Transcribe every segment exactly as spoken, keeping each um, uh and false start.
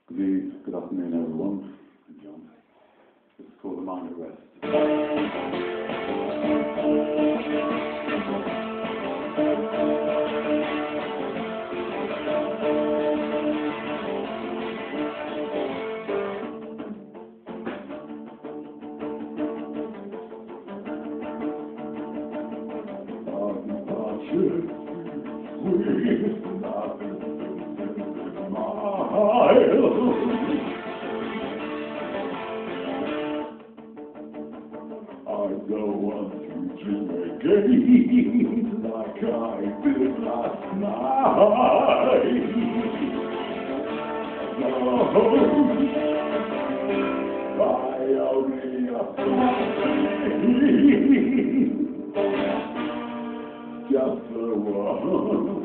Good evening, good afternoon, everyone. I'm John. This is called The Mind at Rest. I don't want to dream again like I did last night. No, I only have to just the one.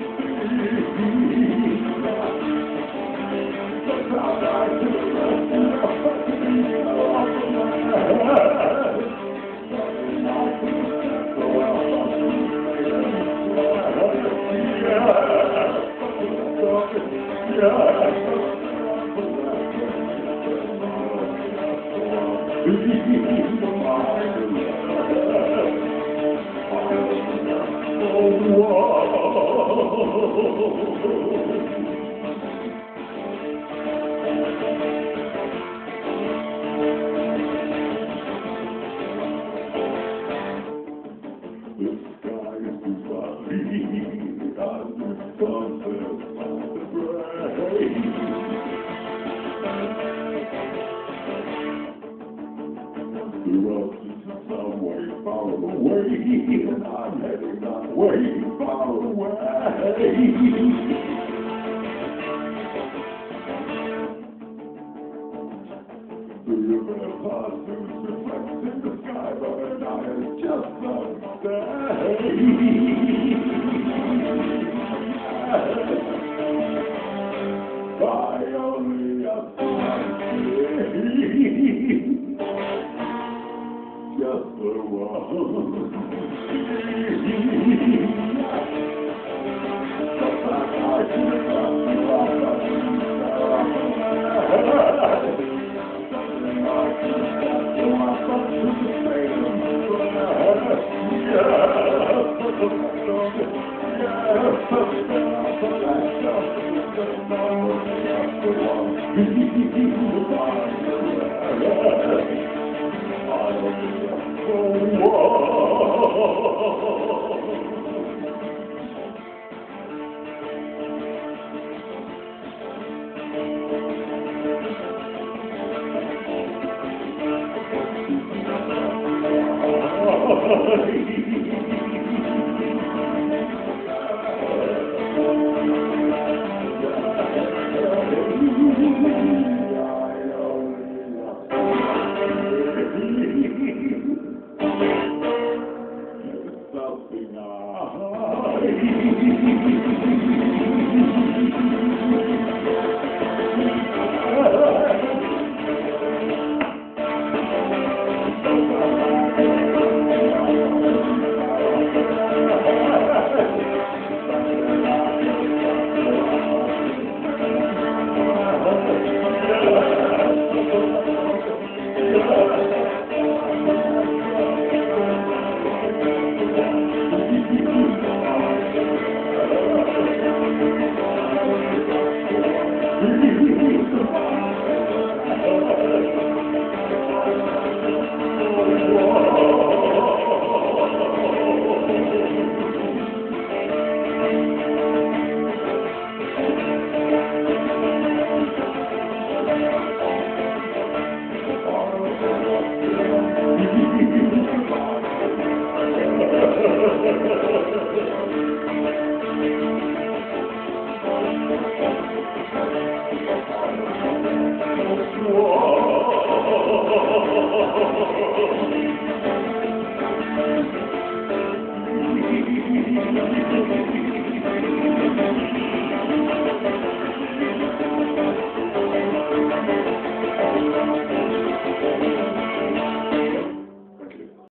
The road is some way far away, and I'm heading that way far away. The river passes reflects in the sky, but I am just not I only have to just the one. Mm-hmm.